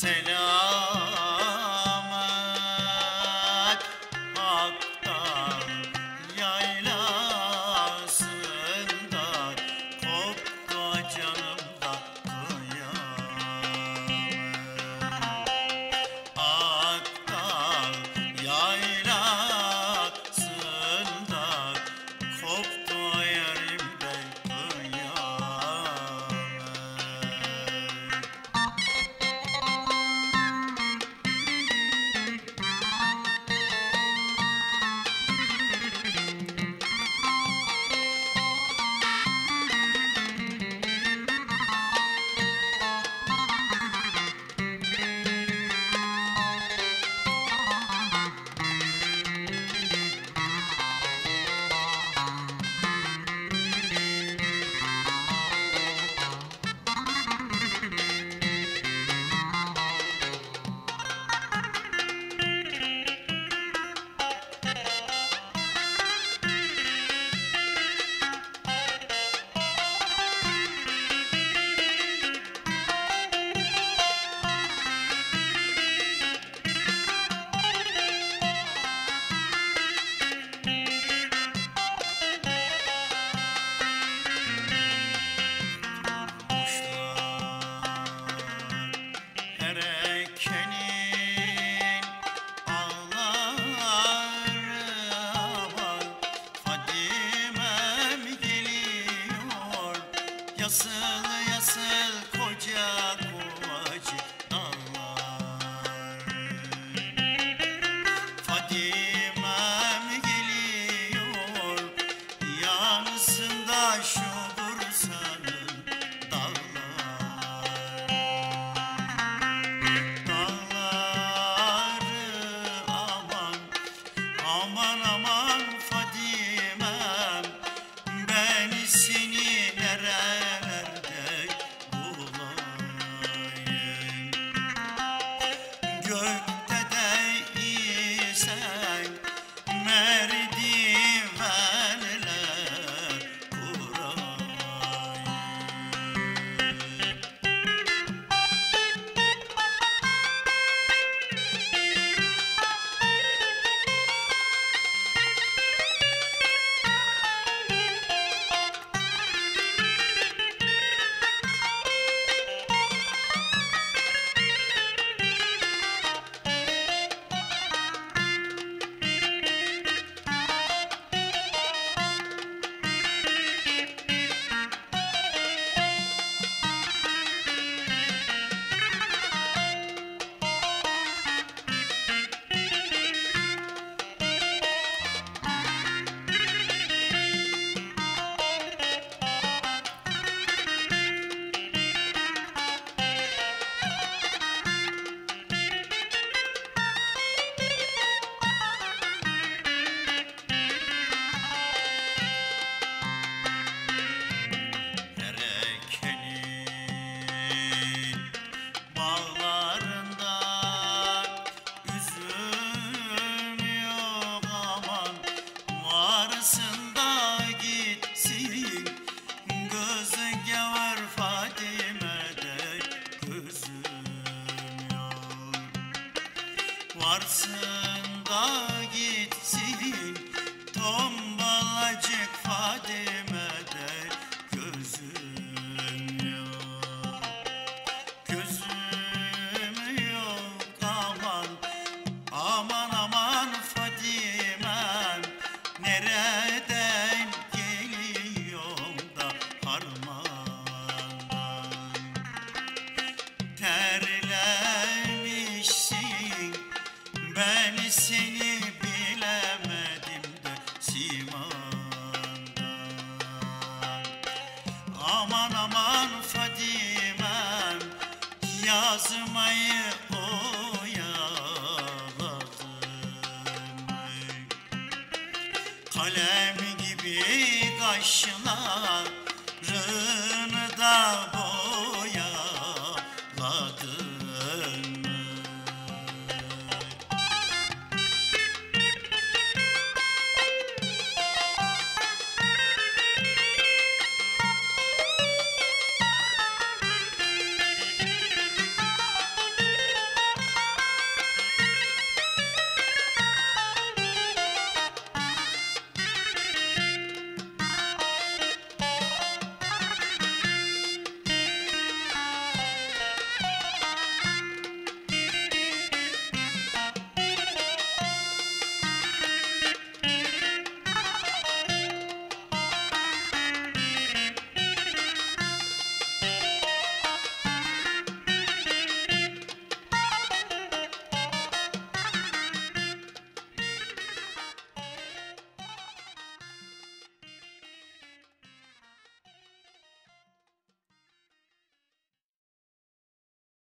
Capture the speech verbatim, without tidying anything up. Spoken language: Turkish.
Selamet Hak'tan yaylasında koptu canımda kıyamet. Hak'tan yaylasında koptu yerimde kıyamet. Erekenin ağları var, Fadime'm geliyor. Yasıl yasıl koca kovacı dağlar. Fadime'm geliyor, yansında şu Bursa'nın dağlar. Aman aman Fadime'm, ben seni nerelerde bulayım? Gökte de isen merdivenler kurayım. Erekenin bağlarında üzüm yok aman, varsın da gitsin. Gözü gavur Fadime'de gözüm yok. Varsın da gitsin, tombalacık Fadime'de gözüm yok. Gözüm yok aman, aman aman Fadime'm, nereden geliyorum da harmandan? Terlemişsin, ben seni bilemedim de simandan. Aman aman Fadime'm, yazmayı oyaladım. Kalem gibi kaşlarını da boyaladım.